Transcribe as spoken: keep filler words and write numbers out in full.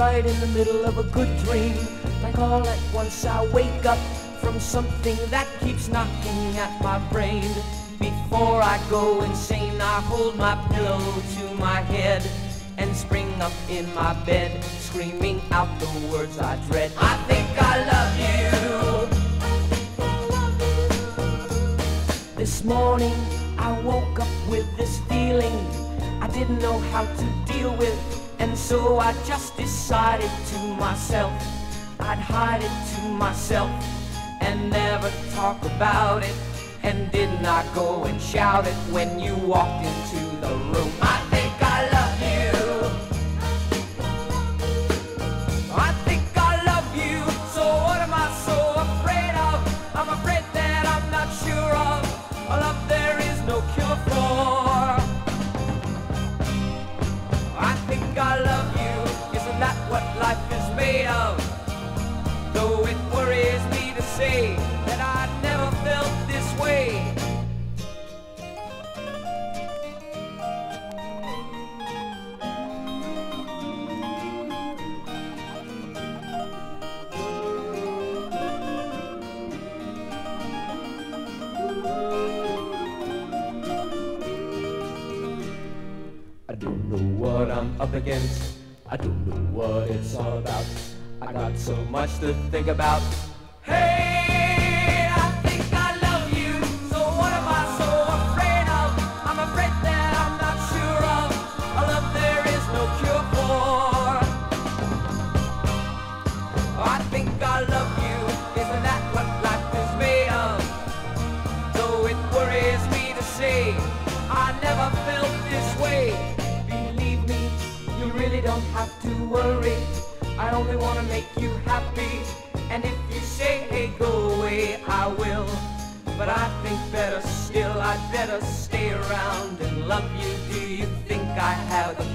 right in the middle of a good dream. Like all at once I wake up from something that keeps knocking at my brain. Before I go insane, I hold my pillow to my head and spring up in my bed, screaming out the words I dread. I think I love you. This morning I woke up with this feeling I didn't know how to deal with, and so I just decided to myself I'd hide it to myself and never talk about it, and did not go and shout it when you walked into the room. I think I love you. I think I love you. So what am I so afraid of? I'm afraid that I'm not sure of a love there is no cure for. I think I love you. Isn't that what life is made of? Though it worries me to say that I never felt this way. I don't know what I'm up against. I don't know what it's all about. I got so much to think about. Hey, I think I love you. So what am I so afraid of? I'm afraid that I'm not sure of a love there is no cure for. I think I love you. Isn't that what life is made of? Though it worries me to say I never felt this way. Believe me, you really don't have to worry. I only want to make you happy, and if you say, hey, go away, I will. But I think better still, I'd better stay around and love you. Do you think I have the